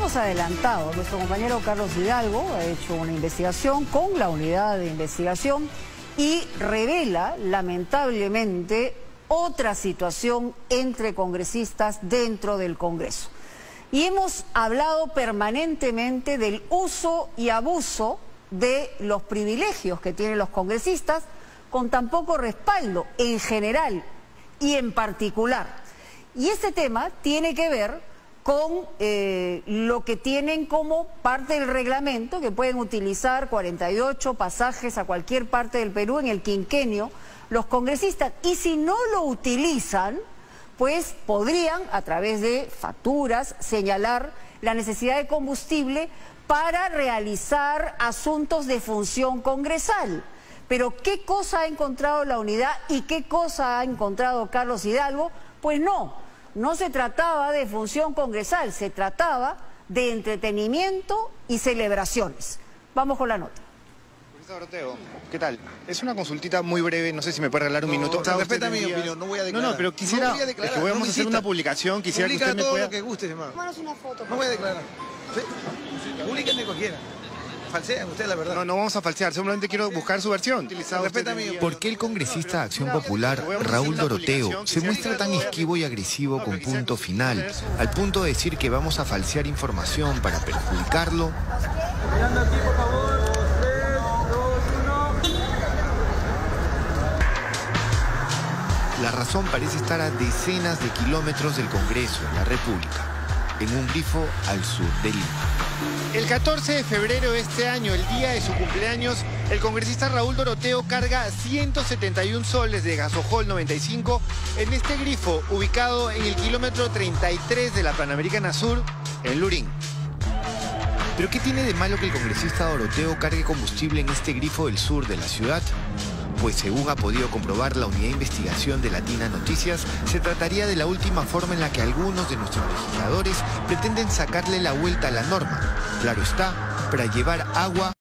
habíamos adelantado, nuestro compañero Carlos Hidalgo ha hecho una investigación con la unidad de investigación y revela, lamentablemente, otra situación entre congresistas dentro del Congreso. Y hemos hablado permanentemente del uso y abuso de los privilegios que tienen los congresistas con tan poco respaldo en general y en particular. Y este tema tiene que ver con lo que tienen como parte del reglamento, que pueden utilizar 48 pasajes a cualquier parte del Perú en el quinquenio los congresistas, y si no lo utilizan, pues podrían a través de facturas señalar la necesidad de combustible para realizar asuntos de función congresal. Pero ¿qué cosa ha encontrado la unidad y qué cosa ha encontrado Carlos Hidalgo? Pues no se trataba de función congresal, se trataba de entretenimiento y celebraciones. Vamos con la nota. Congresista Doroteo, ¿qué tal? Es una consultita muy breve, no sé si me puede regalar un minuto. O sea, respeta mi opinión, no voy a declarar. No, pero quisiera, no voy a declarar, es que vamos no a hacer una publicación, quisiera que usted me todo pueda... lo que guste, hermano. Tomaros una foto. No voy a declarar. ¿Sí? Publiquen de cualquiera. Falsean ustedes la verdad. No vamos a falsear, simplemente quiero buscar su versión. Respeta mi opinión. ¿Por qué el congresista de Acción Popular, Raúl Doroteo, se muestra tan esquivo y agresivo con Punto Final, al punto de decir que vamos a falsear información para perjudicarlo? Mirando aquí, por favor. 3, 2, 1. La razón parece estar a decenas de kilómetros del Congreso en la República, en un grifo al sur de Lima. El 14 de febrero de este año, el día de su cumpleaños, el congresista Raúl Doroteo carga 171 soles de Gasojol 95 en este grifo, ubicado en el kilómetro 33 de la Panamericana Sur, en Lurín. ¿Pero qué tiene de malo que el congresista Doroteo cargue combustible en este grifo del sur de la ciudad? Pues según ha podido comprobar la unidad de investigación de Latina Noticias, se trataría de la última forma en la que algunos de nuestros legisladores pretenden sacarle la vuelta a la norma. Claro está, para llevar agua